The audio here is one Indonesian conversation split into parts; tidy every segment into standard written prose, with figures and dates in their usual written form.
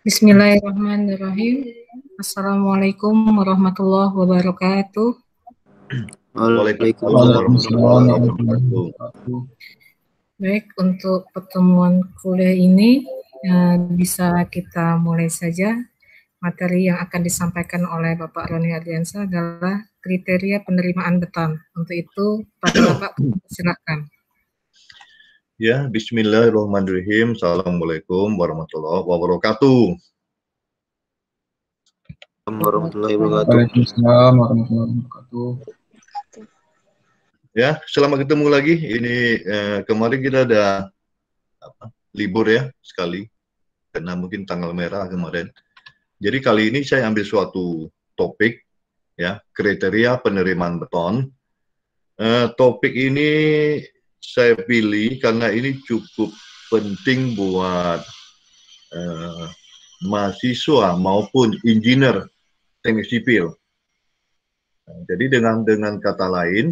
Bismillahirrahmanirrahim. Assalamualaikum warahmatullahi wabarakatuh. Waalaikumsalam warahmatullahi wabarakatuh. Baik, untuk pertemuan kuliah ini bisa kita mulai saja. Materi yang akan disampaikan oleh Bapak Roni Ardiansyah adalah kriteria penerimaan beton. Untuk itu, Bapak silakan. Ya, bismillahirrahmanirrahim. Assalamualaikum warahmatullahi wabarakatuh. Waalaikumsalam warahmatullahi wabarakatuh. Ya, selamat ketemu lagi. Ini kemarin kita ada libur ya sekali, karena mungkin tanggal merah kemarin. Jadi kali ini saya ambil suatu topik, ya, kriteria penerimaan beton. Topik ini saya pilih karena ini cukup penting buat mahasiswa maupun engineer teknik sipil. Jadi dengan kata lain,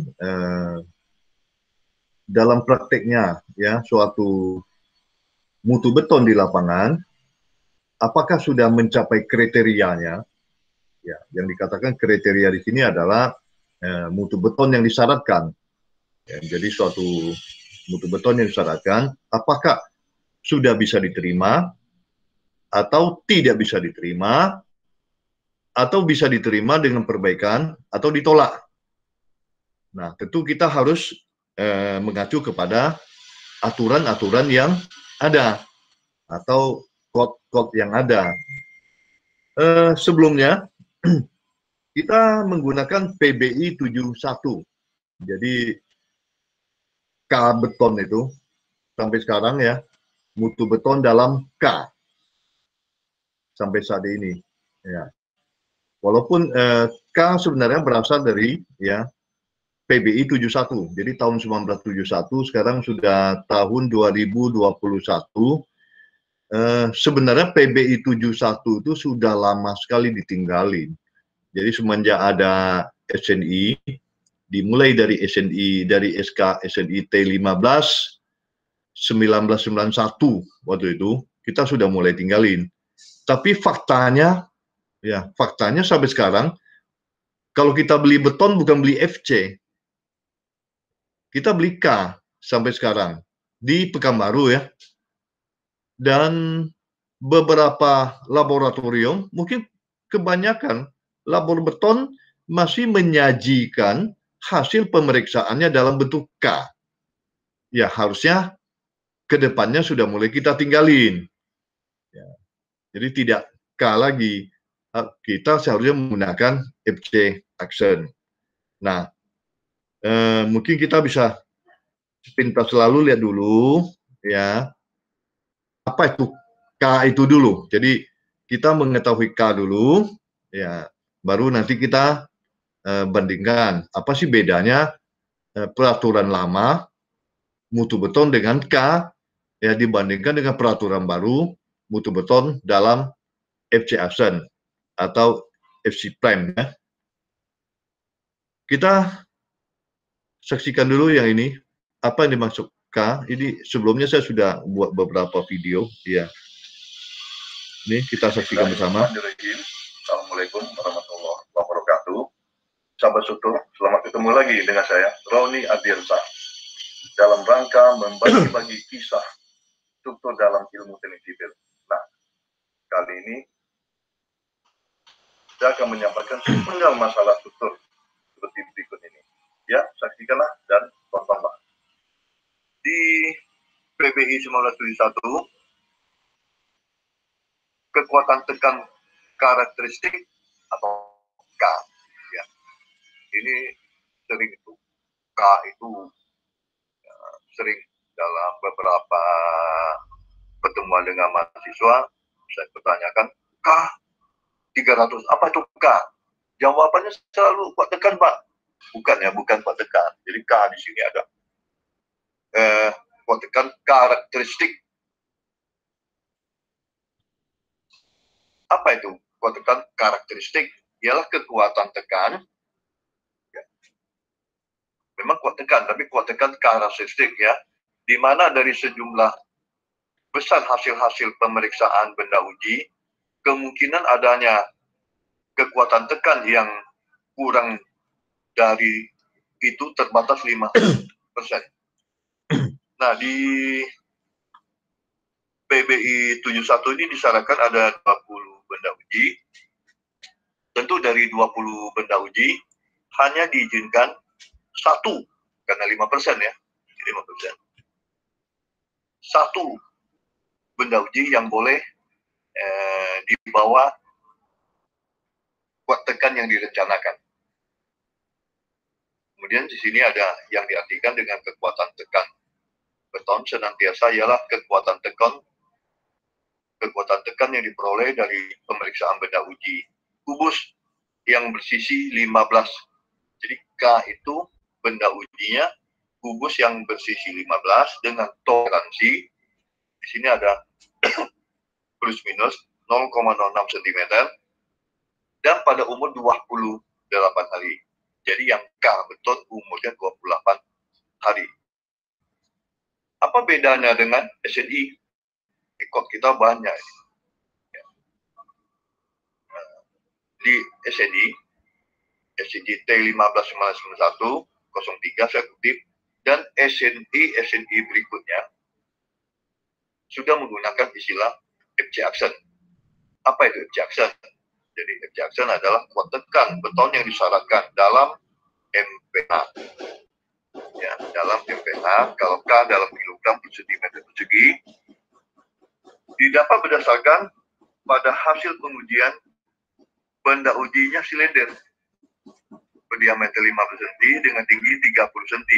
dalam prakteknya ya suatu mutu beton di lapangan, apakah sudah mencapai kriterianya? Ya, yang dikatakan kriteria di sini adalah mutu beton yang disyaratkan. Ya, jadi suatu mutu beton yang disyaratkan, apakah sudah bisa diterima atau tidak bisa diterima, atau bisa diterima dengan perbaikan atau ditolak. Nah, tentu kita harus mengacu kepada aturan-aturan yang ada atau kode-kode yang ada. Sebelumnya kita menggunakan PBI 71. Jadi K beton itu sampai sekarang ya, mutu beton dalam K sampai saat ini. Ya. Walaupun K sebenarnya berasal dari ya PBI 71. Jadi tahun 1971, sekarang sudah tahun 2021. Sebenarnya PBI 71 itu sudah lama sekali ditinggalin. Jadi semenjak ada SNI, dimulai dari SNI, dari SK SNI T15, 1991 waktu itu, kita sudah mulai tinggalin. Tapi faktanya, ya faktanya sampai sekarang, kalau kita beli beton bukan beli FC, kita beli K sampai sekarang di Pekanbaru ya. Dan beberapa laboratorium, mungkin kebanyakan labor beton masih menyajikan hasil pemeriksaannya dalam bentuk K. Ya harusnya ke depannya sudah mulai kita tinggalin. Ya, jadi tidak K lagi. Kita seharusnya menggunakan FC Action. Nah, mungkin kita bisa sepintas selalu lihat dulu ya apa itu K itu dulu. Jadi kita mengetahui K dulu ya, baru nanti kita bandingkan apa sih bedanya peraturan lama mutu beton dengan K ya dibandingkan dengan peraturan baru mutu beton dalam FC Action atau FC Prime ya. Kita saksikan dulu yang ini apa yang dimaksud K. Ini sebelumnya saya sudah buat beberapa video ya. Ini kita saksikan bersama. Assalamualaikum warahmatullahi wabarakatuh. Sahabat Struktur, selamat ketemu lagi dengan saya, Roni Ardiansyah. Dalam rangka membagi-bagi kisah struktur dalam ilmu teknik sipil. Nah, kali ini saya akan menyampaikan sepenggal masalah struktur seperti berikut ini. Ya, saksikanlah dan tontonlah. Di PBI 1971, kekuatan tekan karakteristik atau K. Ya. Ini sering itu K itu ya, sering dalam beberapa pertemuan dengan mahasiswa saya pertanyakan K 300 apa itu K? Jawabannya selalu kuat tekan Pak. Bukan ya, bukan kuat tekan. Jadi K di sini ada kuat tekan karakteristik. Apa itu kuat tekan karakteristik? Ialah kekuatan tekan. Ya. Memang kuat tekan, tapi kuat tekan karakteristik ya. Di mana dari sejumlah besar hasil-hasil pemeriksaan benda uji kemungkinan adanya kekuatan tekan yang kurang dari itu terbatas 5%. Nah, di PBI 71 ini disyaratkan ada 20 benda uji. Tentu dari 20 benda uji hanya diizinkan 1, karena 5% ya, 5%. 1 benda uji yang boleh di bawah kuat tekan yang direncanakan. Kemudian di sini ada yang diartikan dengan kekuatan tekan beton senantiasa ialah kekuatan tekan yang diperoleh dari pemeriksaan benda uji kubus yang bersisi 15. Jadi K itu benda ujinya kubus yang bersisi 15 dengan toleransi di sini ada plus minus 0,06 cm dan pada umur 28 hari. Jadi yang K beton umurnya 28 hari. Apa bedanya dengan SNI? Rekod kita banyak. Di SNI T1591 03 saya kutip, dan SNI berikutnya sudah menggunakan istilah FC Action. Apa itu FC Action? Jadi FC Action adalah kuat tekan beton yang disyaratkan dalam MPH. Ya, dalam MPH, kalau K dalam kilogram per sentimeter persegi, didapat berdasarkan pada hasil pengujian benda ujinya silinder berdiameter 15 cm dengan tinggi 30 cm.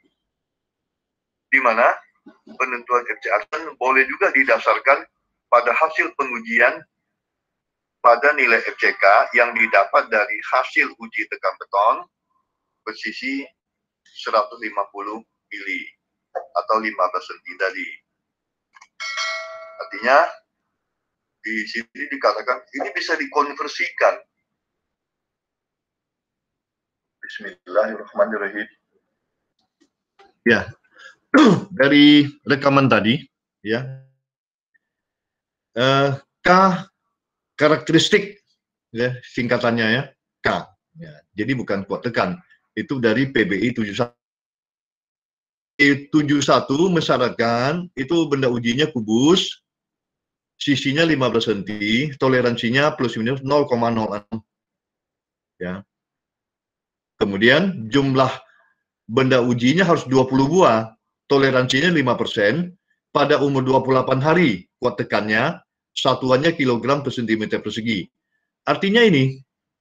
Di mana penentuan FC Action boleh juga didasarkan pada hasil pengujian pada nilai FCK yang didapat dari hasil uji tekan beton bersisi 150 mili atau 15 cm tadi. Artinya di sini dikatakan ini bisa dikonversikan. Bismillahirrahmanirrahim. Ya, dari rekaman tadi, ya, K karakteristik, ya, singkatannya ya, K. Ya, jadi bukan kuat tekan. Itu dari PBI 71. 71 mensyaratkan itu benda ujinya kubus, sisinya 15 cm, toleransinya plus minus 0,06. Ya. Kemudian jumlah benda ujinya harus 20 buah, toleransinya 5%, pada umur 28 hari, kuat tekannya, satuannya kilogram per sentimeter persegi. Artinya ini,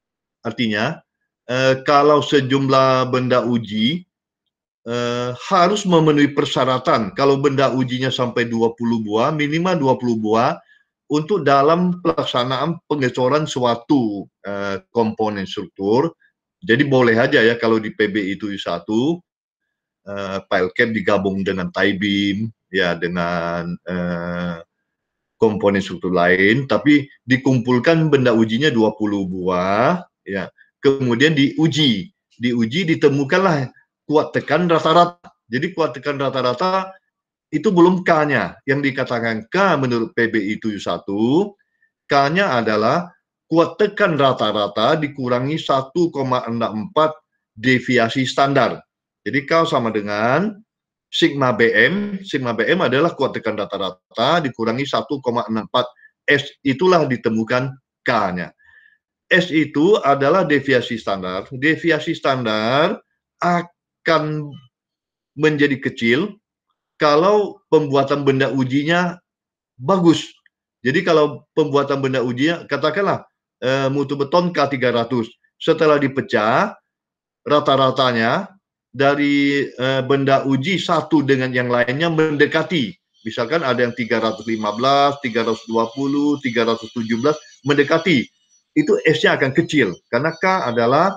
kalau sejumlah benda uji harus memenuhi persyaratan, kalau benda ujinya sampai 20 buah, minimal 20 buah, untuk dalam pelaksanaan pengecoran suatu komponen struktur. Jadi boleh aja ya kalau di PBI 71 pile cap digabung dengan tie beam, ya, dengan komponen struktur lain, tapi dikumpulkan benda ujinya 20 buah, ya. Kemudian diuji ditemukanlah kuat tekan rata-rata. Jadi kuat tekan rata-rata itu belum K-nya. Yang dikatakan K menurut PBI 71, K-nya adalah kuat tekan rata-rata dikurangi 1,64 deviasi standar. Jadi K sama dengan sigma BM. Sigma BM adalah kuat tekan rata-rata dikurangi 1,64. S itulah ditemukan K-nya. S itu adalah deviasi standar. Deviasi standar akan menjadi kecil kalau pembuatan benda ujinya bagus. Jadi kalau pembuatan benda ujinya, katakanlah mutu beton K300, setelah dipecah, rata-ratanya dari benda uji satu dengan yang lainnya mendekati. Misalkan ada yang 315, 320, 317, mendekati. Itu S-nya akan kecil, karena K adalah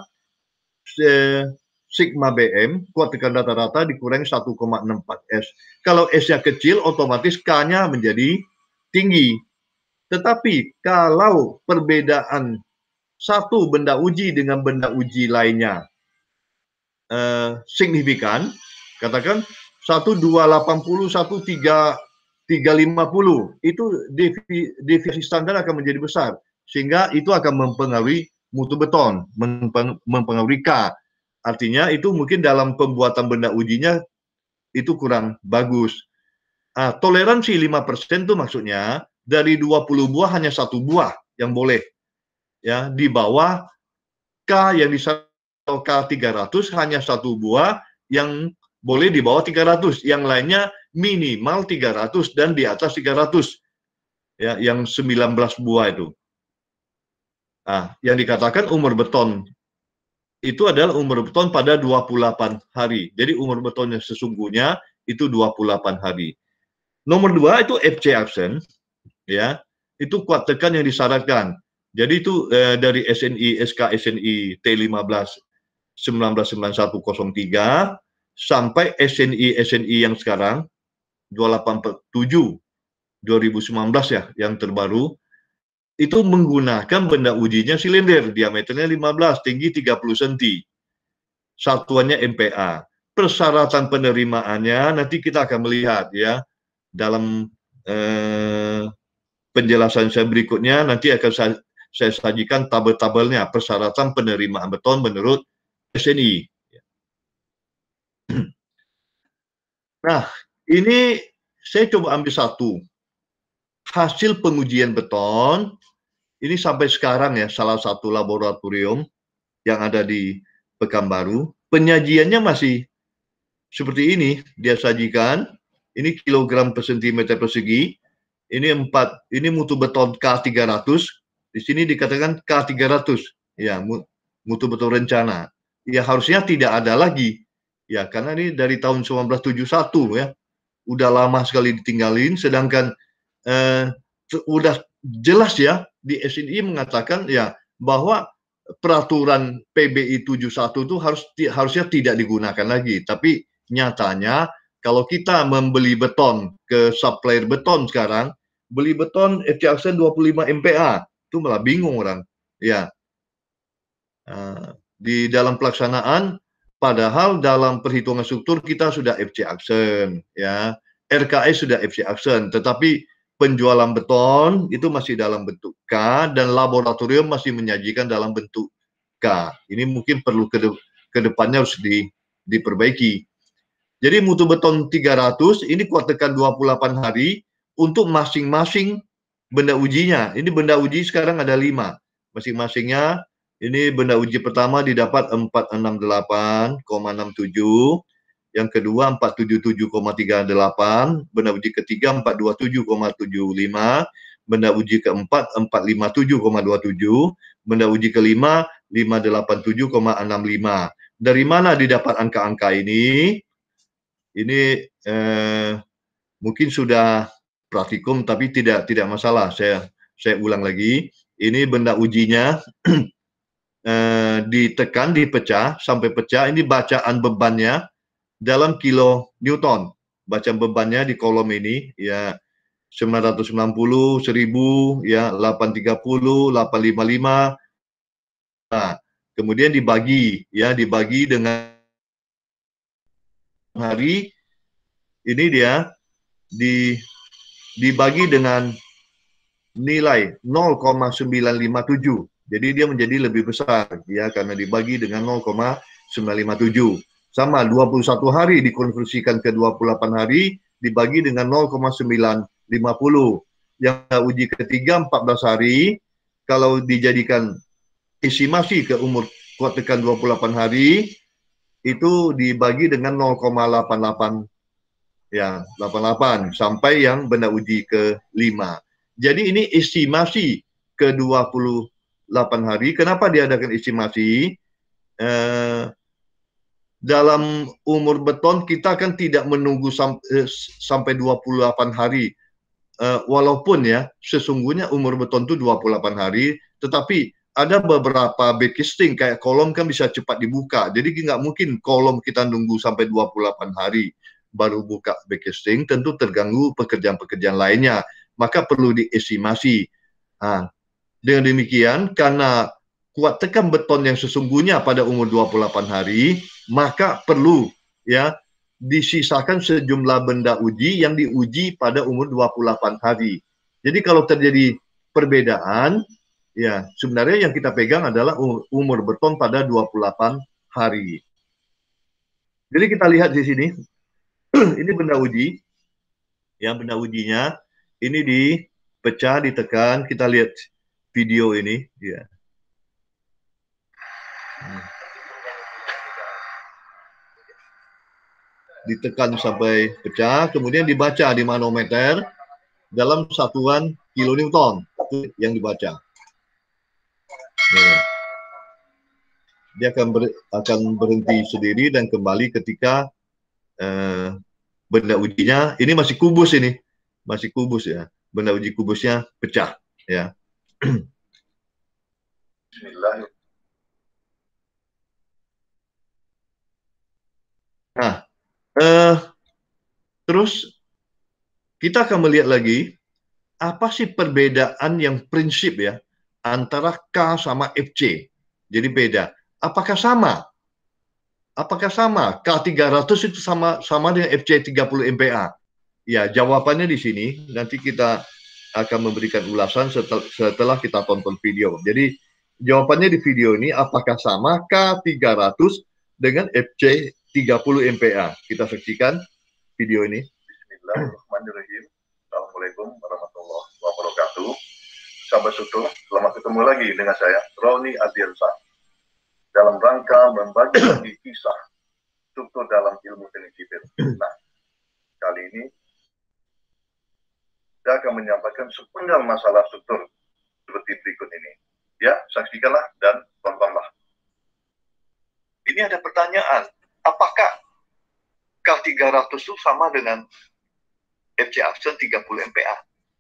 sigma BM, kuat tekan rata-rata dikurangi 1,64 S. Kalau S-nya kecil, otomatis K-nya menjadi tinggi. Tetapi kalau perbedaan satu benda uji dengan benda uji lainnya signifikan, katakan 1280, 13 350, itu deviasi standar akan menjadi besar, sehingga itu akan mempengaruhi mutu beton, mempengaruhi K. Artinya itu mungkin dalam pembuatan benda ujinya itu kurang bagus. Toleransi 5% itu maksudnya dari 20 buah hanya 1 buah yang boleh. Ya, di bawah K yang K 300 hanya 1 buah yang boleh di bawah 300, yang lainnya minimal 300 dan di atas 300. Ya, yang 19 buah itu. Yang dikatakan umur beton itu adalah umur beton pada 28 hari. Jadi umur betonnya sesungguhnya itu 28 hari. Nomor 2 itu FC absen, ya. Itu kuat tekan yang disyaratkan. Jadi itu dari SNI SK SNI T15 199103 sampai SNI yang sekarang 287 2019 ya, yang terbaru, itu menggunakan benda ujinya silinder, diameternya 15, tinggi 30 cm. Satuannya MPa. Persyaratan penerimaannya nanti kita akan melihat ya dalam penjelasan saya berikutnya, nanti akan saya sajikan tabel-tabelnya persyaratan penerimaan beton menurut SNI. Nah, ini saya coba ambil satu. Hasil pengujian beton, ini sampai sekarang ya, salah satu laboratorium yang ada di Pekanbaru, penyajiannya masih seperti ini, dia sajikan, ini kilogram per sentimeter persegi, ini mutu beton K300, di sini dikatakan K300, ya, mutu beton rencana. Ya harusnya tidak ada lagi, ya karena ini dari tahun 1971 ya, udah lama sekali ditinggalin, sedangkan udah jelas ya di SNI mengatakan ya bahwa peraturan PBI 71 itu harusnya tidak digunakan lagi. Tapi nyatanya kalau kita membeli beton ke supplier beton sekarang, beli beton FC Aksen 25 MPa, itu malah bingung orang. Ya, di dalam pelaksanaan, padahal dalam perhitungan struktur kita sudah FC Aksen, ya, RKS sudah FC Aksen, tetapi penjualan beton itu masih dalam bentuk K dan laboratorium masih menyajikan dalam bentuk K. Ini mungkin perlu ke depannya harus diperbaiki. Jadi mutu beton 300 ini kuat tekan 28 hari untuk masing-masing benda ujinya. Ini benda uji sekarang ada 5. Masing-masingnya ini benda uji pertama didapat 468,67. Yang kedua 477,38, benda uji ketiga 427,75, benda uji keempat 457,27, benda uji kelima 587,65. Dari mana didapat angka-angka ini? Ini mungkin sudah praktikum tapi tidak masalah. Saya ulang lagi. Ini benda ujinya ditekan, dipecah sampai pecah. Ini bacaan bebannya dalam kilo Newton. Bacaan bebannya di kolom ini ya 990, 1000, ya 830, 855. Nah, kemudian dibagi dengan hari ini dia dibagi dengan nilai 0,957. Jadi dia menjadi lebih besar ya karena dibagi dengan 0,957. Sama 21 hari dikonversikan ke 28 hari dibagi dengan 0,950. Yang uji ketiga 14 hari kalau dijadikan estimasi ke umur kuat tekan 28 hari itu dibagi dengan 0,88 ya 88 sampai yang benda uji ke-5. Jadi ini estimasi ke 28 hari. Kenapa diadakan estimasi? Dalam umur beton kita kan tidak menunggu sampai 28 hari. Walaupun ya sesungguhnya umur beton itu 28 hari, tetapi ada beberapa backcasting kayak kolom kan bisa cepat dibuka. Jadi nggak mungkin kolom kita nunggu sampai 28 hari baru buka backcasting, tentu terganggu pekerjaan-pekerjaan lainnya. Maka perlu diestimasi. Dengan demikian, karena kuat tekan beton yang sesungguhnya pada umur 28 hari, maka perlu ya disisakan sejumlah benda uji yang diuji pada umur 28 hari. Jadi kalau terjadi perbedaan, ya sebenarnya yang kita pegang adalah umur beton pada 28 hari. Jadi kita lihat di sini, ini benda uji, yang benda ujinya ini dipecah, ditekan, kita lihat video ini, ya. Ditekan sampai pecah, kemudian dibaca di manometer dalam satuan kilonewton yang dibaca. Nah, dia akan berhenti sendiri dan kembali ketika benda ujinya ini masih kubus, ini masih kubus ya, benda uji kubusnya pecah ya. Bismillah. Nah, terus kita akan melihat lagi apa sih perbedaan yang prinsip ya antara K sama FC. Jadi beda. Apakah sama? Apakah sama? K300 itu sama dengan FC 30 MPa? Ya, jawabannya di sini. Nanti kita akan memberikan ulasan setelah kita tonton video. Jadi jawabannya di video ini, apakah sama K300 dengan FC 30 MPa? Kita saksikan video ini. Bismillahirrahmanirrahim. Assalamualaikum warahmatullahi wabarakatuh. Sahabat Struktur, selamat ketemu lagi dengan saya, Roni Ardiansyah, dalam rangka membagi kisah struktur dalam ilmu teknik sipil. Nah, kali ini saya akan menyampaikan sepenggal masalah struktur seperti berikut ini. Ya, saksikanlah dan tontonlah. Ini ada pertanyaan, apakah K300 itu sama dengan FC Action 30 MPa?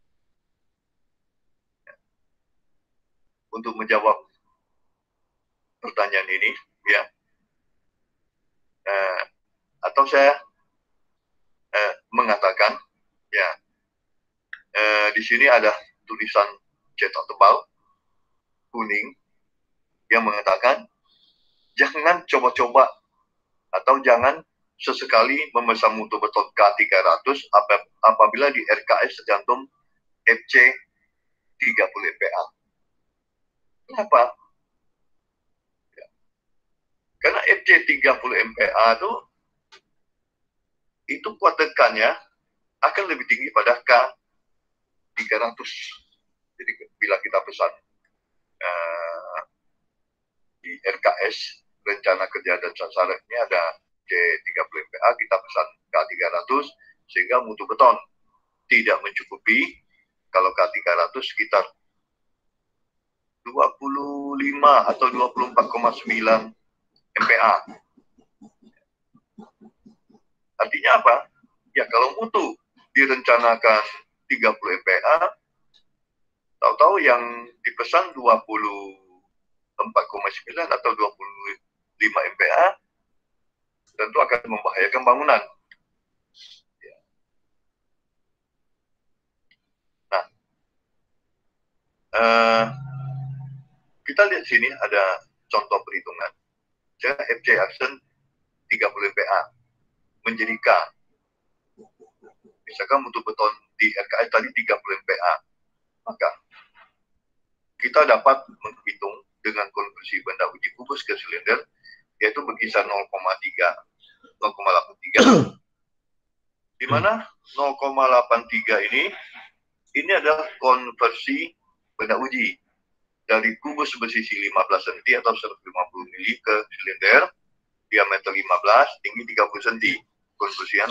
Untuk menjawab pertanyaan ini, ya, atau saya mengatakan, ya, di sini ada tulisan cetak tebal kuning yang mengatakan jangan coba-coba atau jangan sesekali memesan mutu beton K300 apabila di RKS tercantum FC 30 MPa. Kenapa? Ya. Karena FC 30 MPa itu kuat tekannya akan lebih tinggi pada K300. Jadi bila kita pesan di RKS, rencana kerja dan sasaran ini ada C30 MPa, kita pesan K300 sehingga mutu beton tidak mencukupi. Kalau K300 sekitar 25 atau 24,9 MPa. Artinya apa? Ya kalau mutu direncanakan 30 MPa, tahu-tahu yang dipesan 24,9 atau 25 MPa, tentu akan membahayakan bangunan. Nah, kita lihat sini ada contoh perhitungan. Saya FC Action 30 MPa menjadi K. Misalkan mutu beton di RKS tadi 30 MPa. Maka kita dapat menghitung dengan konversi benda uji kubus ke silinder, yaitu berkisar 0,83. Di mana 0,83 ini adalah konversi benda uji dari kubus bersisi 15 cm atau 150 mili ke silinder diameter 15, tinggi 30 cm. Konversinya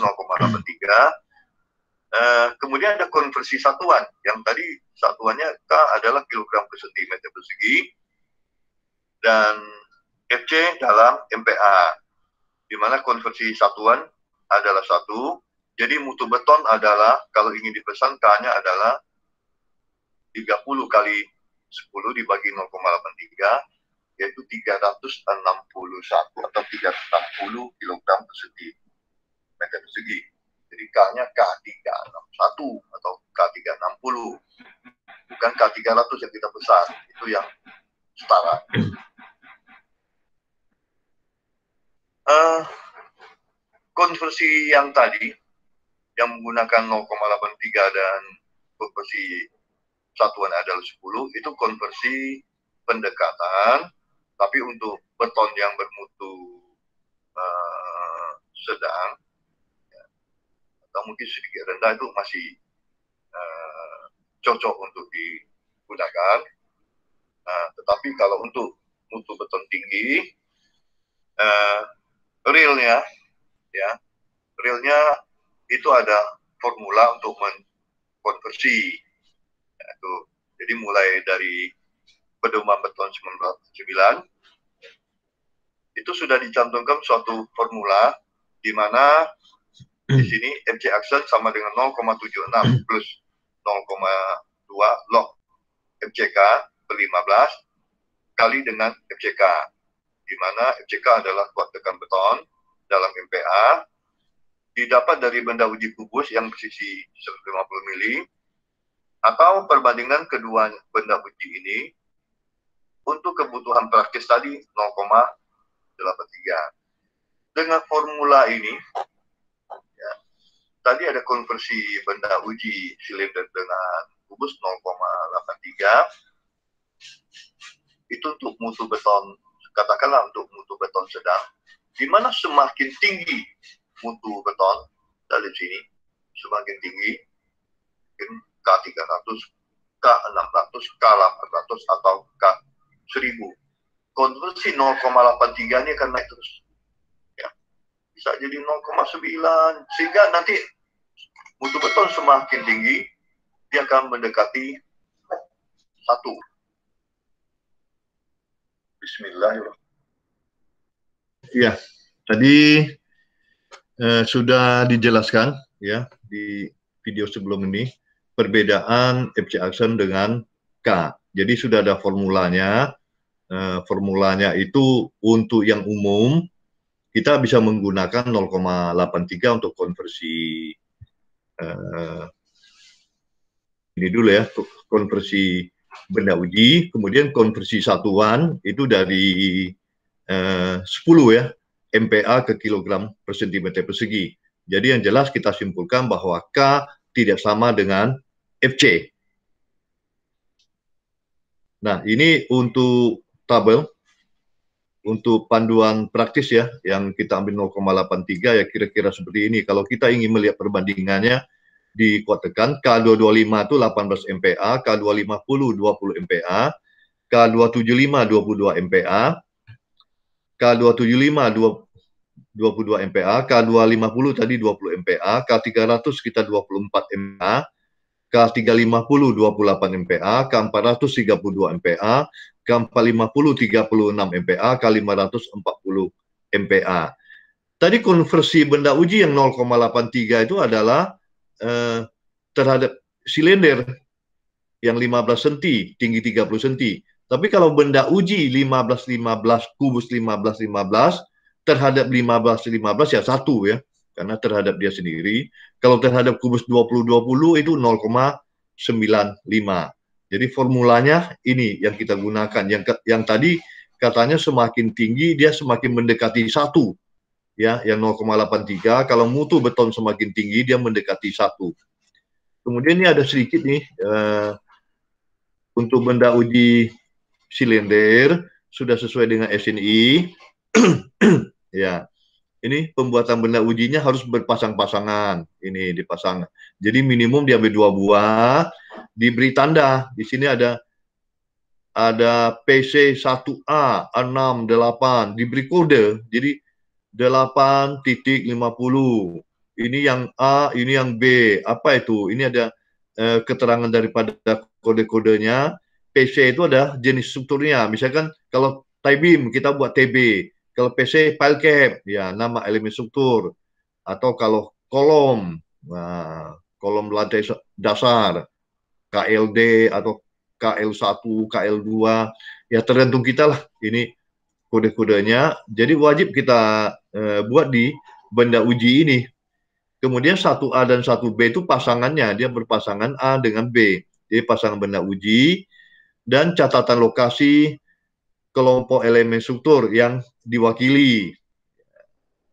0,83. Kemudian ada konversi satuan, yang tadi satuannya K adalah kilogram per sentimeter persegi, dan FC dalam MPa, di mana konversi satuan adalah 1. Jadi mutu beton adalah, kalau ingin dipesan, K-nya adalah 30 kali 10 dibagi 0,83, yaitu 361 atau 360 kg per meter persegi. Jadi K-nya K361 atau K360, bukan K300 yang kita pesan, itu yang setara. konversi yang tadi, yang menggunakan 0,83 dan konversi satuan adalah 10, itu konversi pendekatan, tapi untuk beton yang bermutu sedang, ya, atau mungkin sedikit rendah, itu masih cocok untuk digunakan. Tetapi kalau untuk mutu beton tinggi, realnya itu ada formula untuk mengkonversi. Jadi mulai dari pedoman beton 1909 itu sudah dicantumkan suatu formula di mana di sini FC aksen sama dengan 0,76 plus 0,2 log FCK per 15 kali dengan FCK, di mana FCK adalah kuat tekan beton dalam MPa, didapat dari benda uji kubus yang bersisi 150 mili, atau perbandingan kedua benda uji ini untuk kebutuhan praktis tadi 0,83. Dengan formula ini, ya, tadi ada konversi benda uji silinder dengan kubus 0,83, itu untuk mutu beton, katakanlah untuk mutu beton sedang, di mana semakin tinggi mutu beton dari sini, semakin tinggi, mungkin K300, K600, K800, atau K1000. Konversi 0,83 ini akan naik terus. Ya. Bisa jadi 0,9, sehingga nanti mutu beton semakin tinggi, dia akan mendekati 1. Bismillahirrahmanirrahim. Ya, tadi sudah dijelaskan ya di video sebelum ini perbedaan FC aksen dengan K. Jadi sudah ada formulanya. Formulanya itu untuk yang umum kita bisa menggunakan 0,83 untuk konversi ini dulu ya, konversi benda uji, kemudian konversi satuan itu dari 10 ya, MPa ke kilogram per sentimeter persegi. Jadi yang jelas kita simpulkan bahwa K tidak sama dengan FC. Nah, ini untuk tabel, untuk panduan praktis ya, yang kita ambil 0,83 ya kira-kira seperti ini. Kalau kita ingin melihat perbandingannya di kuat tekan, K225 itu 18 MPa, K250 20 MPa, K275 22 MPa, K275 22 MPa, K250 tadi 20 MPa, K300 sekitar 24 MPa, K350 28 MPa, K400 32 MPa, K450 36 MPa, K500 40 MPa. Tadi konversi benda uji yang 0,83 itu adalah terhadap silinder yang 15 cm, tinggi 30 cm. Tapi kalau benda uji 15-15, kubus 15-15, terhadap 15-15 ya 1 ya, karena terhadap dia sendiri. Kalau terhadap kubus 20-20 itu 0,95. Jadi formulanya ini yang kita gunakan. Yang tadi katanya semakin tinggi dia semakin mendekati 1. Ya, yang 0,83. Kalau mutu beton semakin tinggi dia mendekati 1. Kemudian ini ada sedikit nih untuk benda uji silinder sudah sesuai dengan SNI. Ya, ini pembuatan benda ujinya harus berpasang-pasangan. Ini dipasang. Jadi minimum diambil 2 buah, diberi tanda. Di sini ada PC1A 68, diberi kode. Jadi 8.50. Ini yang A, ini yang B. Apa itu? Ini ada keterangan daripada kode-kodenya. PC itu ada jenis strukturnya. Misalkan kalau tie beam kita buat TB. Kalau PC pile cap, ya nama elemen struktur. Atau kalau kolom, nah, kolom lantai dasar, KLD atau KL1, KL2, ya tergantung kita lah. Ini kode-kodenya. Jadi wajib kita buat di benda uji ini. Kemudian 1A dan 1B itu pasangannya, dia berpasangan A dengan B. Jadi pasangan benda uji dan catatan lokasi kelompok elemen struktur yang diwakili.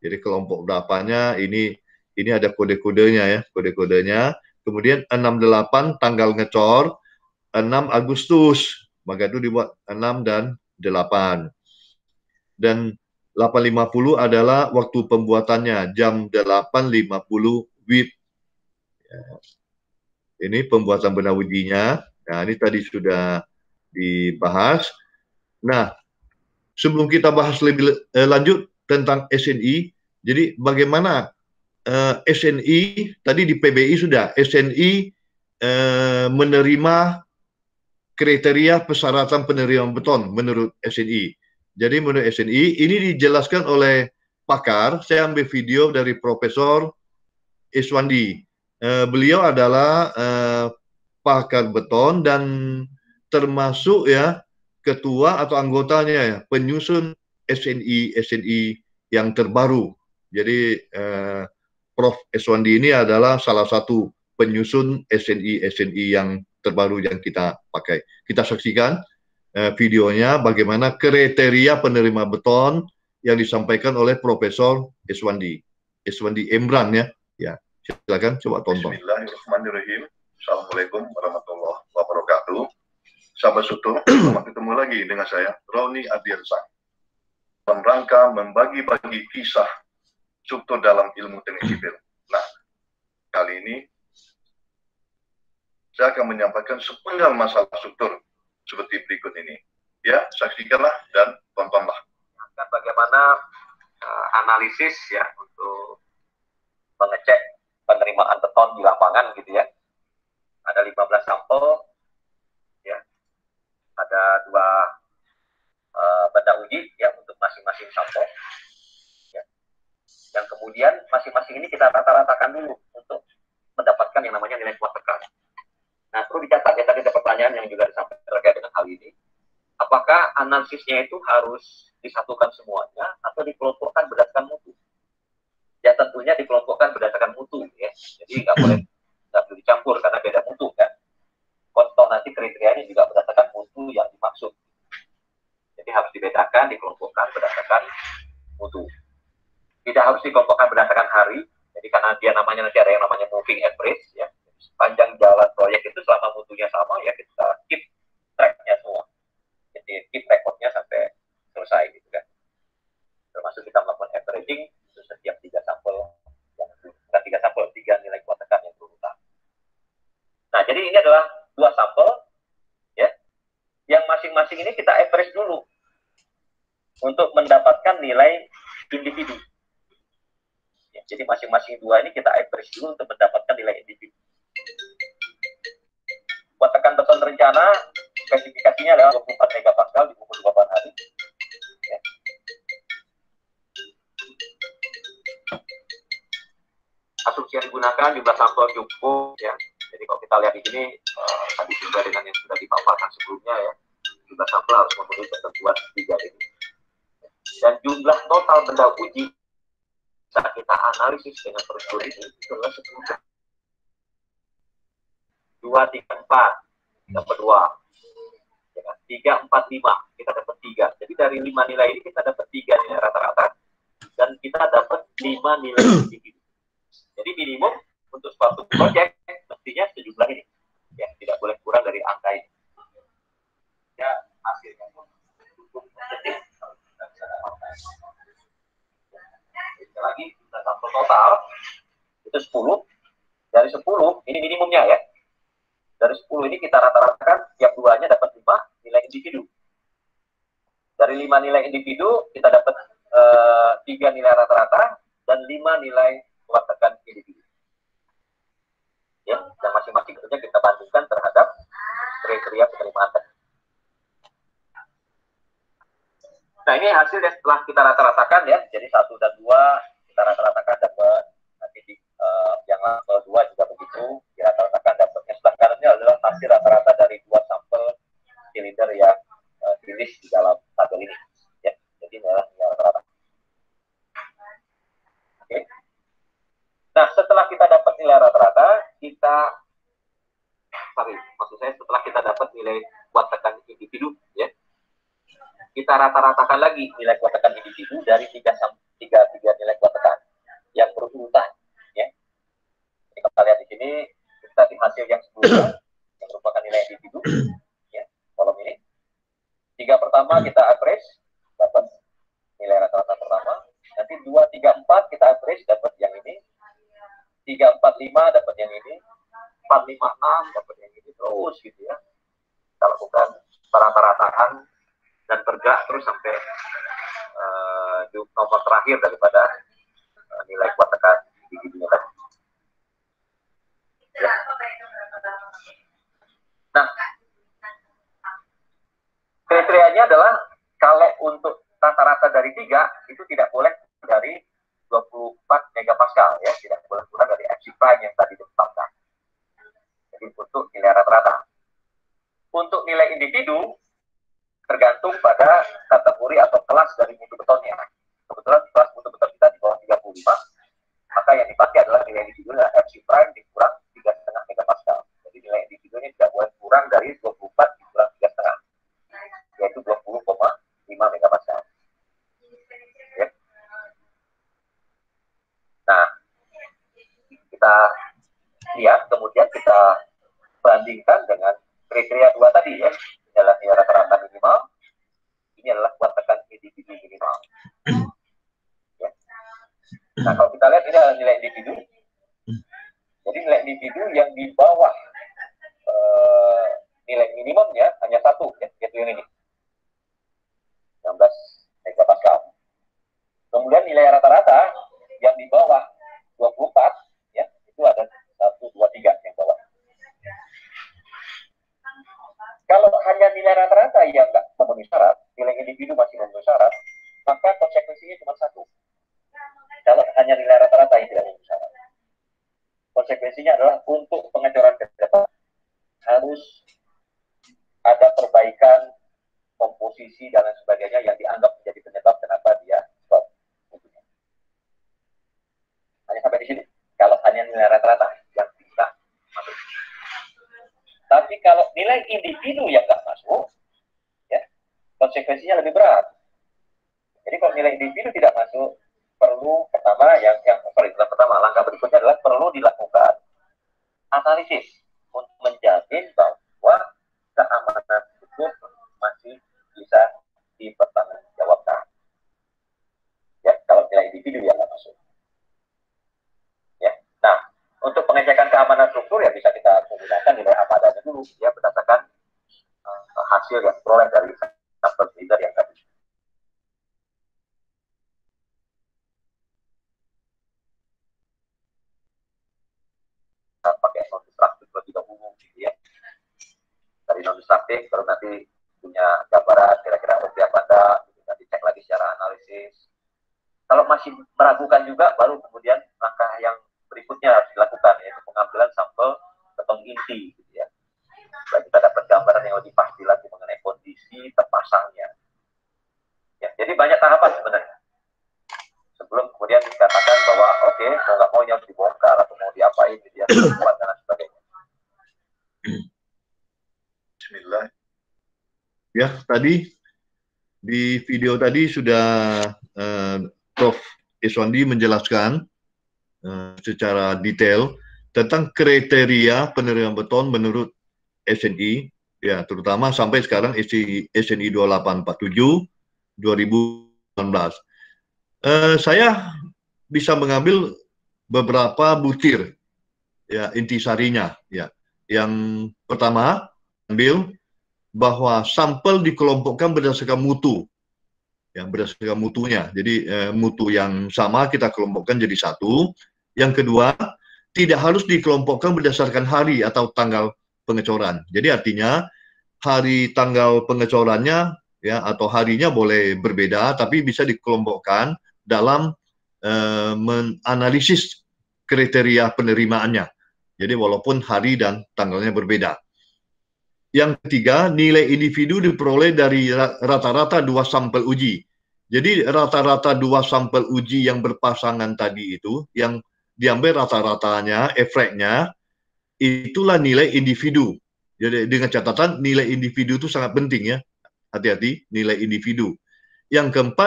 Jadi kelompok berapanya ini ada kode-kodenya ya, kode-kodenya. Kemudian 68 tanggal ngecor 6 Agustus, maka itu dibuat 6 dan 8. Dan 8.50 adalah waktu pembuatannya, jam 8.50 WIB. Ya. Ini pembuatan bendawidinya. Nah, ini tadi sudah dibahas. Nah, sebelum kita bahas lebih lanjut tentang SNI, jadi bagaimana SNI, tadi di PBI sudah, SNI menerima kriteria persyaratan penerimaan beton menurut SNI. Jadi menurut SNI, ini dijelaskan oleh pakar, saya ambil video dari Profesor Iswandi. Beliau adalah pakar beton dan termasuk ya ketua atau anggotanya ya, penyusun SNI yang terbaru. Jadi Prof. Iswandi ini adalah salah satu penyusun SNI yang terbaru yang kita pakai. Kita saksikan videonya bagaimana kriteria penerima beton yang disampaikan oleh Profesor Iswandi Emran ya. Ya, silakan coba tonton. Bismillahirrahmanirrahim. Assalamualaikum warahmatullahi wabarakatuh. Sahabat Sutur, selamat ketemu lagi dengan saya Roni Ardiansyah. Dalam rangka membagi-bagi kisah struktur dalam ilmu teknik sipil. Nah, kali ini saya akan menyampaikan sepenggal masalah struktur seperti berikut ini. Ya, saksikanlah dan tontonlah. Dan bagaimana analisis ya untuk mengecek penerimaan beton di lapangan gitu ya. Ada 15 sampel, ya. Ada 2 benda uji ya untuk masing-masing sampel. Ya. Yang kemudian masing-masing ini kita rata-ratakan dulu untuk mendapatkan yang namanya nilai kuat tekan. Nah, perlu dicatat ya, tadi ada pertanyaan yang juga disampaikan terkait dengan hal ini. Apakah analisisnya itu harus disatukan semuanya atau dikelompokkan berdasarkan mutu? Ya tentunya dikelompokkan berdasarkan mutu ya. Jadi nggak boleh dicampur karena beda mutu kan. Konton nanti kriterianya juga berdasarkan mutu yang dimaksud. Jadi harus dibedakan, dikelompokkan berdasarkan mutu. Tidak harus dikelompokkan berdasarkan hari. Jadi karena dia namanya nanti ada yang namanya moving average ya. Sepanjang jalan proyek itu selama mutunya sama ya kita keep track-nya semua. Jadi keep record-nya sampai selesai gitu kan. Termasuk kita melakukan averaging itu setiap 3 sampel, bukan 3 sampel, 3 nilai kuat tekan yang berurutan. Nah, jadi ini adalah 2 sampel ya. Yang masing-masing ini kita average dulu untuk mendapatkan nilai individu. Ya, jadi masing-masing 2 ini kita average dulu untuk mendapatkan nilai individu. Kuat tekan beton rencana spesifikasinya adalah 24 megapascal di pukul 28 hari. Ya. Asumsi yang digunakan jumlah sampel cukup ya. Jadi kalau kita lihat di sini tadi juga dengan yang sudah dipaparkan sebelumnya ya, jumlah sampel harus memenuhi ketentuan 3 ini. Dan jumlah total benda uji saat kita analisis dengan prosedur ini itu adalah 10. 2, 3, 4 dapat 2, 3, 4, 5 kita dapat 3. Jadi dari 5 nilai ini kita dapat 3 nilai rata-rata dan kita dapat 5 nilai individu. Jadi minimum untuk suatu proyek mestinya sejumlah ini ya, tidak boleh kurang dari angka ini ya. Hasilnya pun cukup positif. Sekali lagi kita sampel total itu 10. Dari 10 ini minimumnya ya. Dari 10 ini kita rata-ratakan tiap 2-nya dapat 5 nilai individu. Dari 5 nilai individu kita dapat 3 nilai rata-rata dan 5 nilai kuat tekan individu. Ya, dan masing-masing tentunya kita bandingkan terhadap kriteria penerimaan. Nah, ini hasil yang setelah kita rata-ratakan ya. Jadi 1 dan 2 kita rata-ratakan dapat nanti di yang level 2 juga begitu, dirata-ratakan dapatnya. Sebelah kanannya adalah hasil rata-rata dari 2 sampel silinder yang dirilis di dalam tabel ini ya. Jadi ini adalah rata-rata. Oke. Nah, setelah kita dapat nilai rata-rata, setelah kita dapat nilai kuat tekan individu ya, kita rata-ratakan lagi nilai kuat tekan individu dari 3 tiga nilai kuat tekan yang berurutan, ya. Jadi kalau kita lihat di sini, kita di hasil yang sebelumnya yang merupakan nilai individu, ya, kolom ini. 3 pertama kita average dapat nilai rata-rata pertama. Nanti 2, 3, 4 kita average dapat yang ini. 3, 4, 5 dapat yang ini. 4, 5, 6 dapat yang ini, terus gitu ya. Kita lakukan rata-rataan dan bergerak terus sampai di nomor terakhir daripada nilai kuat tekan individunya tadi. Ya. Nah, kriterianya adalah kalau untuk rata-rata dari 3 itu tidak boleh dari 24 megapascal, ya, tidak boleh kurang dari FC prime yang tadi ditetapkan. Jadi untuk nilai rata-rata. Untuk nilai individu tergantung pada kategori atau kelas dari mutu betonnya. Kebetulan kelas mutu beton kita di bawah 35, maka yang dipakai adalah nilai individu adalah FC prime dikurang 3,5 megapascal. Jadi nilai individunya tidak boleh kurang dari 24 dikurang 3,5, yaitu 20,5 megapascal. Ya. Nah, kita lihat kemudian kita bandingkan dengan kriteria 2 tadi, ya. Ini adalah nilai rata-rata minimal, ini adalah kuat tekan individu minimal. Ya. Nah, kalau kita lihat ini adalah nilai individu. Jadi nilai individu yang di bawah nilai minimumnya hanya 1, ya, yaitu yang ini, 16 megapascal. Kemudian nilai rata-rata yang di bawah 24, ya, itu ada 1, 2, 3 yang bawah. Kalau hanya nilai rata-rata yang nggak memenuhi syarat, nilai individu masih memenuhi syarat, maka konsekuensinya cuma 1. Kalau hanya nilai rata-rata yang tidak memenuhi syarat, konsekuensinya adalah untuk pengecoran ke depan harus ada perbaikan komposisi dan lain sebagainya yang dianggap menjadi penyebab kenapa dia stop. Hanya sampai di sini. Kalau hanya nilai rata-rata yang bisa masuk. Tapi kalau nilai individu yang nggak masuk, ya, konsekuensinya lebih berat. Jadi kalau nilai individu tidak masuk, perlu langkah berikutnya adalah perlu dilakukan analisis untuk menjamin bahwa keamanan itu masih bisa dipertanggungjawabkan. Ya, kalau nilai individu yang nggak masuk. Ya, nah, untuk pengecekan keamanan struktur ya bisa kita menggunakan nilai hamadanya dulu, ya, berdasarkan hasil yang peroleh dari sampel breeder yang tadi. Pakai non-destruktif lebih dahulu, gitu ya. Dari non-destruktif, baru nanti punya gambaran kira-kira oke apa enggak, gitu. Nanti cek lagi secara analisis. Kalau masih meragukan juga, baru kemudian langkah yang berikutnya harus dilakukan, yaitu pengambilan sampel beton inti, gitu ya. Supaya kita dapat gambaran yang lebih pasti lagi mengenai kondisi terpasangnya. Ya, jadi banyak tahapan sebenarnya. Sebelum kemudian dikatakan bahwa oke, mau nggak mau ini harus dibongkar atau mau diapain, gitu ya, dibuat dan sebagainya. Bismillah. Ya, tadi di video tadi sudah Prof. Iswandi menjelaskan secara detail tentang kriteria penerimaan beton menurut SNI, ya, terutama sampai sekarang SNI 2847 2019. Saya bisa mengambil beberapa butir, ya, intisarinya, ya. Yang pertama, ambil bahwa sampel dikelompokkan berdasarkan mutu, ya, berdasarkan mutunya. Jadi mutu yang sama kita kelompokkan jadi satu. Yang kedua, tidak harus dikelompokkan berdasarkan hari atau tanggal pengecoran. Jadi artinya hari tanggal pengecorannya, ya, atau harinya boleh berbeda, tapi bisa dikelompokkan dalam menganalisis kriteria penerimaannya. Jadi walaupun hari dan tanggalnya berbeda. Yang ketiga, nilai individu diperoleh dari rata-rata 2 sampel uji. Jadi rata-rata 2 sampel uji yang berpasangan tadi itu, yang diambil rata-ratanya, efeknya, itulah nilai individu. Jadi dengan catatan nilai individu itu sangat penting, ya. Hati-hati, nilai individu. Yang keempat,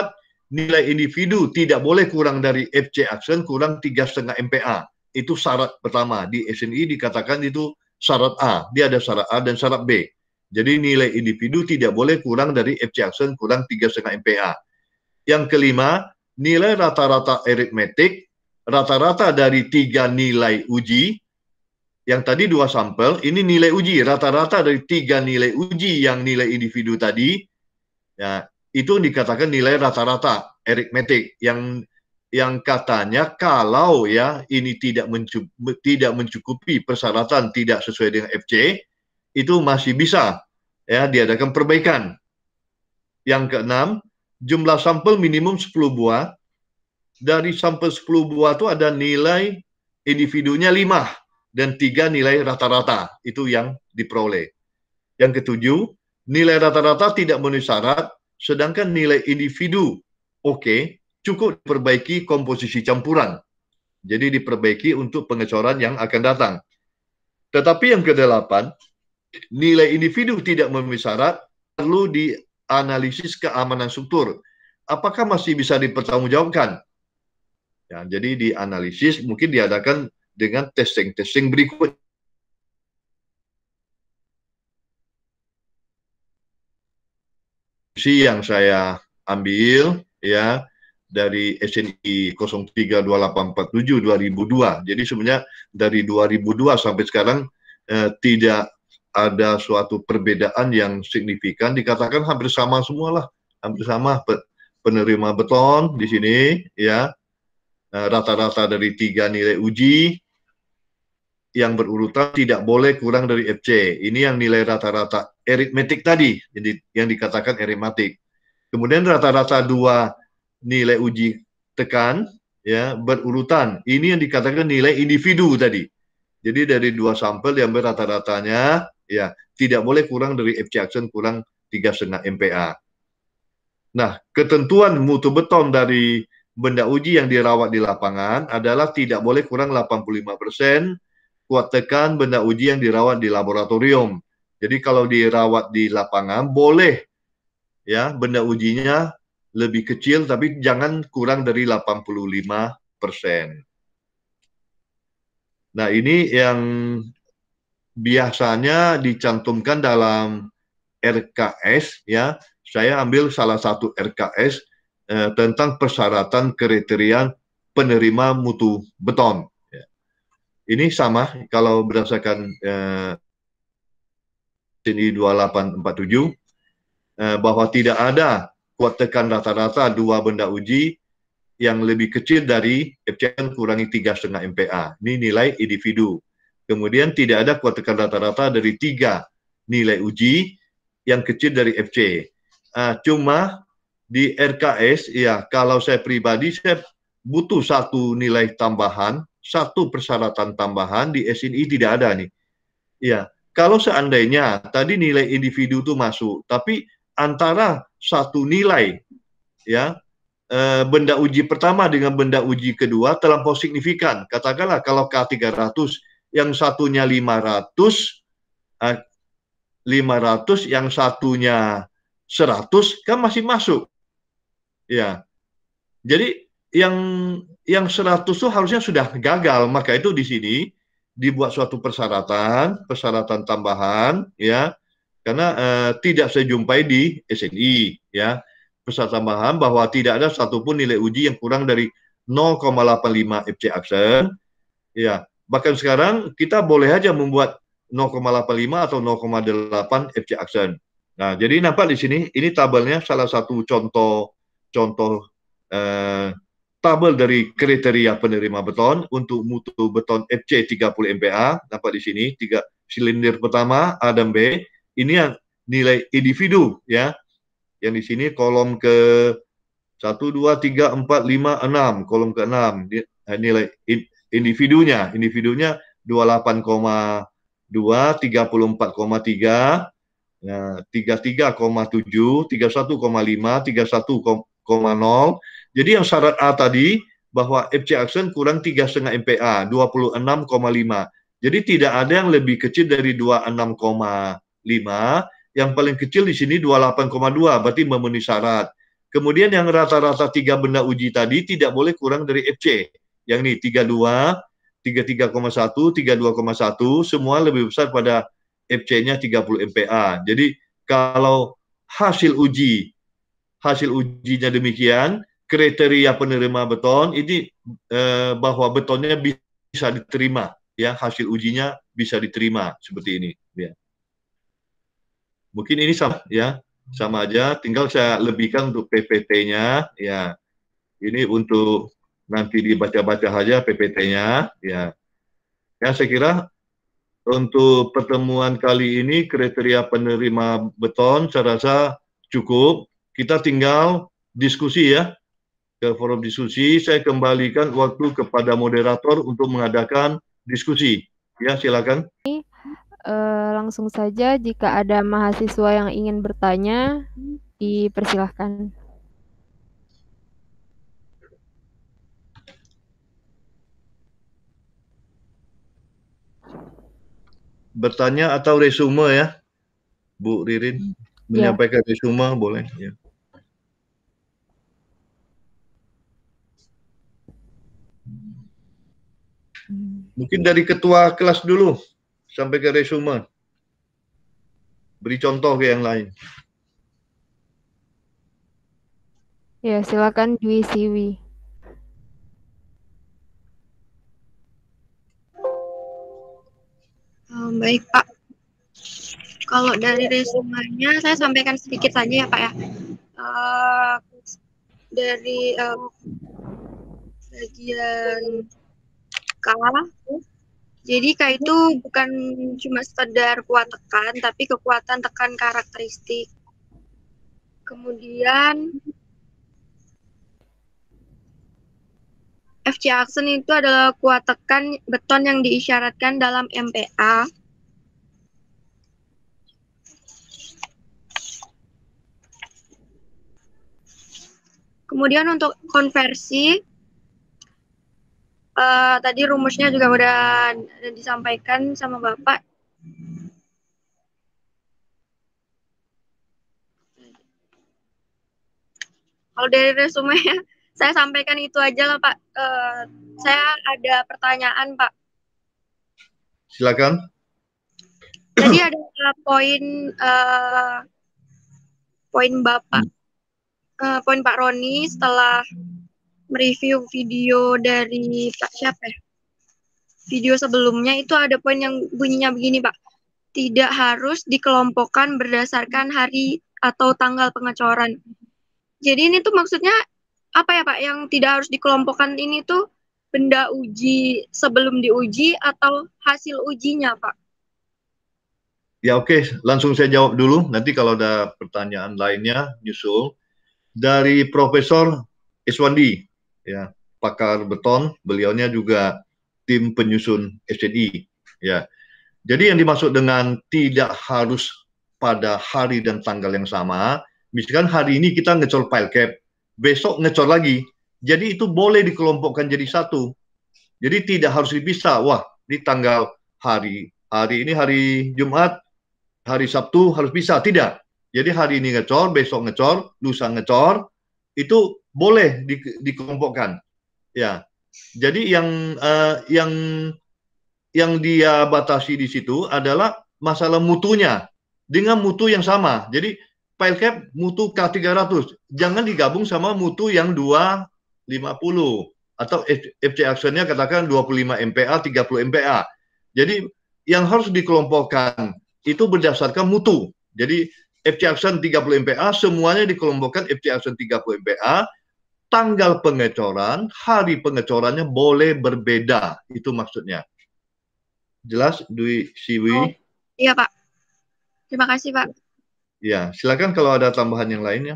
nilai individu tidak boleh kurang dari FC Action kurang 3,5 MPa. Itu syarat pertama. Di SNI dikatakan itu syarat A. Dia ada syarat A dan syarat B. Jadi nilai individu tidak boleh kurang dari FC Action kurang 3,5 MPa. Yang kelima, nilai rata-rata aritmetik, rata-rata dari 3 nilai uji. Yang tadi 2 sampel, ini nilai uji, rata-rata dari 3 nilai uji yang nilai individu tadi, ya, itu dikatakan nilai rata-rata aritmetik yang katanya kalau ya ini tidak mencukupi persyaratan tidak sesuai dengan FC, itu masih bisa ya diadakan perbaikan. Yang keenam, jumlah sampel minimum 10 buah. Dari sampel 10 buah itu ada nilai individunya 5 dan 3 nilai rata-rata, itu yang diperoleh. Yang ketujuh, nilai rata-rata tidak memenuhi syarat, sedangkan nilai individu oke, cukup diperbaiki komposisi campuran. Jadi diperbaiki untuk pengecoran yang akan datang. Tetapi yang kedelapan, nilai individu tidak memenuhi syarat, perlu dianalisis keamanan struktur. Apakah masih bisa dipertanggungjawabkan? Ya, jadi dianalisis, mungkin diadakan dengan testing berikut. Yang saya ambil ya dari SNI 032847 2002. Jadi sebenarnya dari 2002 sampai sekarang tidak ada suatu perbedaan yang signifikan. Dikatakan hampir sama semualah, hampir sama penerima beton di sini ya. Rata-rata dari 3 nilai uji yang berurutan tidak boleh kurang dari FC. Ini yang nilai rata-rata aritmetik tadi, jadi yang dikatakan aritmetik. Kemudian rata-rata 2 nilai uji tekan ya berurutan. Ini yang dikatakan nilai individu tadi. Jadi dari 2 sampel diambil rata-ratanya ya tidak boleh kurang dari FC Action kurang 3,5 MPa. Nah, ketentuan mutu beton dari benda uji yang dirawat di lapangan adalah tidak boleh kurang 85% kuat tekan benda uji yang dirawat di laboratorium. Jadi kalau dirawat di lapangan boleh ya benda ujinya lebih kecil tapi jangan kurang dari 85%. Nah, ini yang biasanya dicantumkan dalam RKS ya. Saya ambil salah satu RKS tentang persyaratan kriteria penerima mutu beton. Ini sama kalau berdasarkan SNI 2847 bahwa tidak ada kuat tekan rata-rata 2 benda uji yang lebih kecil dari FCN kurangi 3,5 MPa. Ini nilai individu. Kemudian tidak ada kuat tekan rata-rata dari 3 nilai uji yang kecil dari FC. Cuma di RKS ya kalau saya pribadi saya butuh 1 nilai tambahan, 1 persyaratan tambahan. Di SNI tidak ada nih. Ya, kalau seandainya tadi nilai individu itu masuk, tapi antara 1 nilai ya benda uji pertama dengan benda uji kedua terlampau signifikan. Katakanlah kalau K300 yang satunya 500 yang satunya 100 kan masih masuk. Ya. Jadi yang 100 itu harusnya sudah gagal, maka itu di sini dibuat suatu persyaratan tambahan ya. Karena tidak saya jumpai di SNI ya. Persyaratan tambahan bahwa tidak ada satupun nilai uji yang kurang dari 0,85 FC Action. Ya, bahkan sekarang kita boleh aja membuat 0,85 atau 0,8 FC Action. Nah, jadi nampak di sini ini tabelnya salah satu contoh tabel dari kriteria penerima beton untuk mutu beton FC 30 MPa. Nampak di sini 3 silinder pertama A dan B. Ini yang nilai individu ya. Yang di sini kolom ke 1 2 3 4 5 6, kolom ke-6 nilai individunya 28,2, 34,3, 33,7, 31,5, 31,0. Jadi yang syarat A tadi bahwa FC Action kurang 3,5 MPa, 26,5. Jadi tidak ada yang lebih kecil dari 26,5. Yang paling kecil di sini 28,2, berarti memenuhi syarat. Kemudian yang rata-rata 3 benda uji tadi tidak boleh kurang dari FC. Yang ini 32, 33,1, 32,1, semua lebih besar pada FC-nya 30 MPa. Jadi kalau hasil ujinya demikian, kriteria penerima beton ini bahwa betonnya bisa diterima, ya, hasil ujinya bisa diterima seperti ini, ya. Mungkin ini sama, ya, sama aja, tinggal saya lebihkan untuk PPT-nya, ya. Ini untuk nanti dibaca-baca saja PPT-nya, ya. Ya, saya kira untuk pertemuan kali ini kriteria penerima beton saya rasa cukup. Kita tinggal diskusi, ya, ke forum diskusi. Saya kembalikan waktu kepada moderator untuk mengadakan diskusi. Ya, silakan. Langsung saja jika ada mahasiswa yang ingin bertanya, dipersilahkan. Bertanya atau resume, ya, Bu Ririn, menyampaikan resume boleh, ya. Mungkin dari ketua kelas dulu sampai ke resume. Beri contoh ke yang lain. Ya, silakan Dwi Siwi. Baik Pak, kalau dari resumenya saya sampaikan sedikit saja ya Pak ya. Dari bagian K, jadi K itu bukan cuma sekedar kuat tekan, tapi kekuatan tekan karakteristik. Kemudian FC action itu adalah kuat tekan beton yang diisyaratkan dalam MPa. Kemudian untuk konversi, tadi rumusnya juga udah disampaikan sama Bapak. Kalau dari resume saya sampaikan itu aja lah Pak. Saya ada pertanyaan Pak. Silakan. Tadi ada poin Bapak, poin Pak Roni setelah mereview video dari Pak siapa ya? Video sebelumnya itu ada poin yang bunyinya begini Pak. Tidak harus dikelompokkan berdasarkan hari atau tanggal pengecoran. Jadi ini tuh maksudnya apa ya Pak? Yang tidak harus dikelompokkan ini tuh benda uji sebelum diuji atau hasil ujinya Pak? Ya oke, langsung saya jawab dulu. Nanti kalau ada pertanyaan lainnya nyusul. Dari Profesor Iswandi, ya, pakar beton, beliaunya juga tim penyusun SNI, ya. Jadi yang dimaksud dengan tidak harus pada hari dan tanggal yang sama, misalkan hari ini kita ngecor pile cap, besok ngecor lagi, jadi itu boleh dikelompokkan jadi satu. Jadi tidak harus dipisah. Wah, di tanggal hari ini hari Jumat, hari Sabtu harus bisa. Tidak. Jadi hari ini ngecor, besok ngecor, lusa ngecor, itu boleh dikelompokkan. Ya. Jadi yang dia batasi di situ adalah masalah mutunya dengan mutu yang sama. Jadi pile cap mutu K300, jangan digabung sama mutu yang 250 atau FC actionnya katakan 25 MPa, 30 MPa. Jadi yang harus dikelompokkan itu berdasarkan mutu. Jadi FC action 30 MPa semuanya dikelompokkan FC action 30 MPa. Tanggal pengecoran, hari pengecorannya boleh berbeda. Itu maksudnya. Jelas, Dwi Siwi? Oh, iya Pak. Terima kasih Pak. Ya, silakan kalau ada tambahan yang lainnya.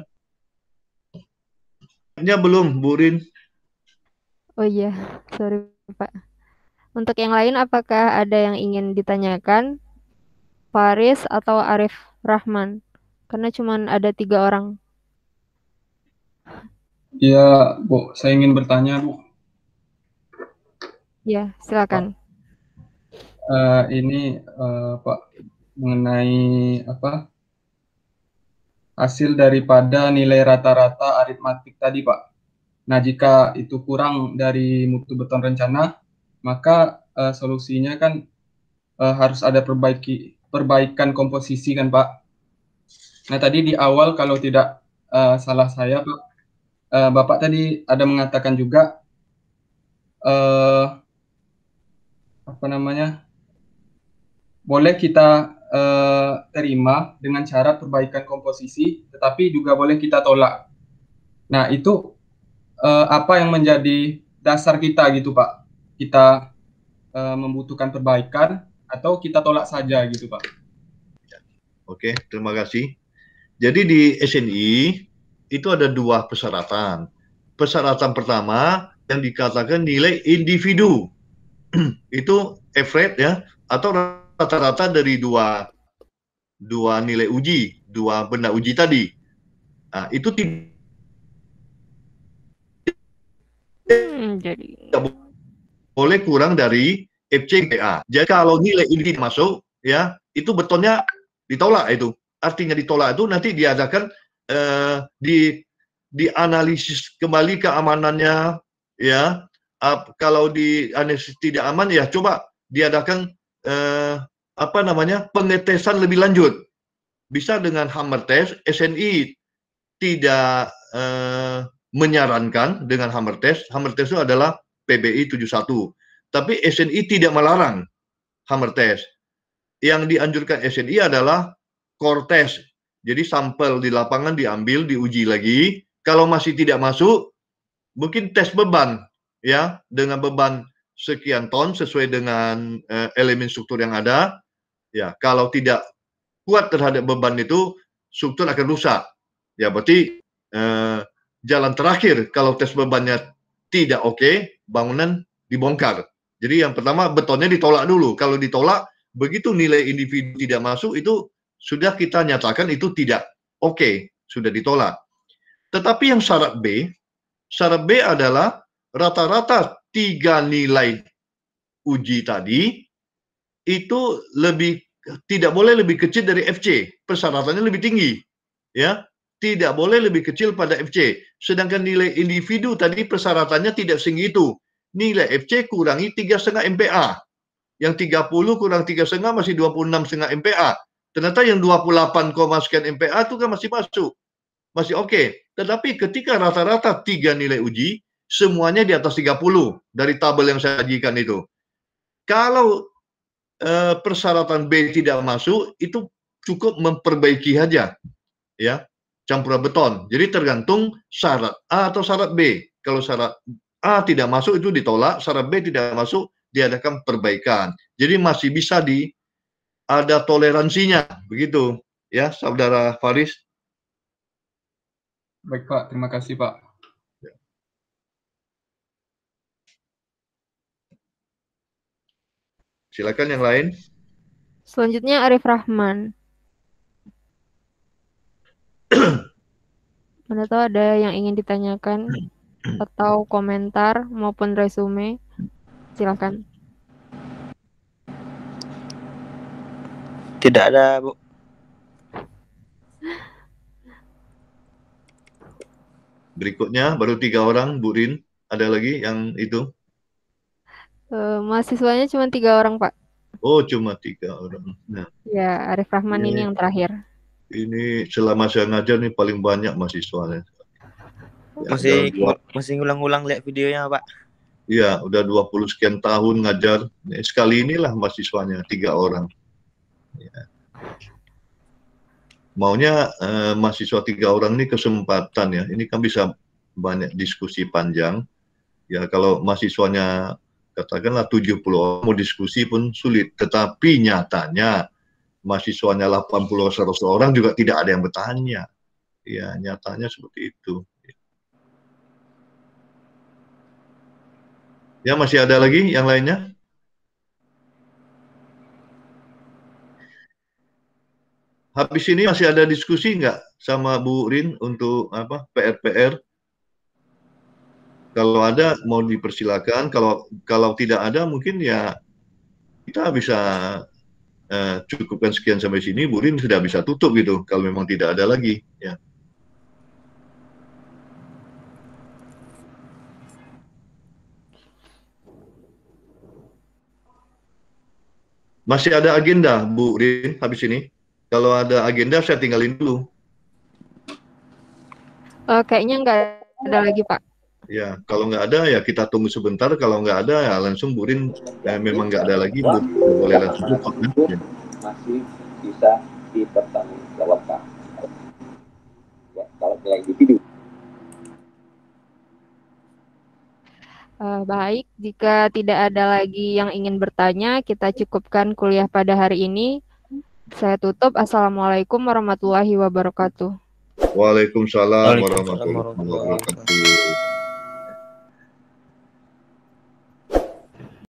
Belum, Bu Rin. Oh iya, sorry Pak. Untuk yang lain, apakah ada yang ingin ditanyakan? Faris atau Arif Rahman? Karena cuma ada 3 orang. Iya, Bu. Saya ingin bertanya, Bu. Ya, silakan. Ini Pak, mengenai apa? hasil daripada nilai rata-rata aritmatik tadi, Pak. Nah, jika itu kurang dari mutu beton rencana, maka solusinya kan harus ada perbaikan komposisi kan, Pak. Nah, tadi di awal kalau tidak salah saya, Pak, Bapak tadi ada mengatakan juga apa namanya, boleh kita terima dengan syarat perbaikan komposisi, tetapi juga boleh kita tolak. Nah, itu apa yang menjadi dasar kita gitu, Pak? Kita membutuhkan perbaikan atau kita tolak saja gitu, Pak? Oke, terima kasih. Jadi di SNI itu ada dua persyaratan. Persyaratan pertama yang dikatakan nilai individu. Itu average ya, atau rata-rata dari dua nilai uji, dua benda uji tadi. Nah, itu tidak boleh kurang dari FCPA. Jadi kalau nilai ini masuk, ya itu betonnya ditolak itu. Artinya ditolak itu nanti diadakan dianalisis kembali keamanannya, ya. Kalau dianalisis tidak aman, ya coba diadakan apa namanya, pengetesan lebih lanjut. Bisa dengan hammer test. SNI tidak menyarankan dengan hammer test. Hammer test itu adalah PBI 71. Tapi SNI tidak melarang hammer test. Yang dianjurkan SNI adalah core test. Jadi sampel di lapangan diambil, diuji lagi. Kalau masih tidak masuk, mungkin tes beban, ya, dengan beban sekian ton sesuai dengan elemen struktur yang ada. Ya, kalau tidak kuat terhadap beban itu, struktur akan rusak. Ya, berarti jalan terakhir kalau tes bebannya tidak oke, bangunan dibongkar. Jadi yang pertama betonnya ditolak dulu. Kalau ditolak, begitu nilai individu tidak masuk, itu sudah kita nyatakan itu tidak oke, sudah ditolak. Tetapi yang syarat B adalah rata-rata 3 nilai uji tadi itu tidak boleh lebih kecil dari FC. Persyaratannya lebih tinggi, ya. Tidak boleh lebih kecil pada FC. Sedangkan nilai individu tadi persyaratannya tidak setinggi itu. Nilai FC kurangi 3,5 MPa. Yang 30 kurang 3,5 masih 26,5 MPa. Ternyata yang 28, sekian MPa itu kan masih masuk. Masih oke. Tetapi ketika rata-rata 3 nilai uji, semuanya di atas 30 dari tabel yang saya sajikan itu. Kalau persyaratan B tidak masuk, itu cukup memperbaiki saja, ya, campuran beton. Jadi tergantung syarat A atau syarat B. Kalau syarat A tidak masuk itu ditolak, syarat B tidak masuk diadakan perbaikan. Jadi masih bisa ada toleransinya, begitu, ya, Saudara Faris. Baik, Pak. Terima kasih, Pak. Silakan yang lain. Selanjutnya Arif Rahman. Mana tahu ada yang ingin ditanyakan atau komentar maupun resume. Silakan. Tidak ada, Bu. Berikutnya baru 3 orang, Bu Rin. Ada lagi yang itu? Mahasiswanya cuma 3 orang, Pak. Oh, cuma 3 orang. Nah, ya, Arif Rahman ini yang terakhir. Ini selama saya ngajar nih paling banyak mahasiswanya. Ya, masih ngulang-ngulang lihat videonya, Pak. Iya, udah 20 sekian tahun ngajar. Sekali inilah mahasiswanya 3 orang. Ya. Maunya mahasiswa 3 orang ini kesempatan ya. Ini kan bisa banyak diskusi panjang. Ya, kalau mahasiswanya katakanlah 70 orang mau diskusi pun sulit. Tetapi nyatanya mahasiswanya 80-100 orang juga tidak ada yang bertanya. Ya, nyatanya seperti itu. Ya, masih ada lagi yang lainnya? Habis ini masih ada diskusi nggak sama Bu Rin untuk apa PR-PR? Kalau ada mau dipersilakan. Kalau tidak ada mungkin ya kita bisa cukupkan sekian sampai sini, Bu Rin sudah bisa tutup gitu, kalau memang tidak ada lagi. Ya. Masih ada agenda, Bu Rin, habis ini? Kalau ada agenda, saya tinggalin dulu. Kayaknya nggak ada lagi, Pak. Ya, kalau nggak ada ya kita tunggu sebentar. Kalau nggak ada ya langsung Bu Rin, memang nggak ada lagi, Bu, boleh langsung tutup. Ya. Masih bisa dipertanggungjawabkan. Ya, kalau nilai individu. Baik, jika tidak ada lagi yang ingin bertanya, kita cukupkan kuliah pada hari ini. Saya tutup. Assalamualaikum warahmatullahi wabarakatuh. Waalaikumsalam warahmatullahi wabarakatuh.